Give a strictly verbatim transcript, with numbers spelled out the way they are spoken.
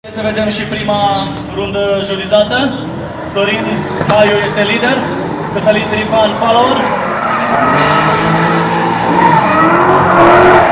Să vedem și prima rundă jurizată. Florin Maiu este lider, Cătălin Trifan follower.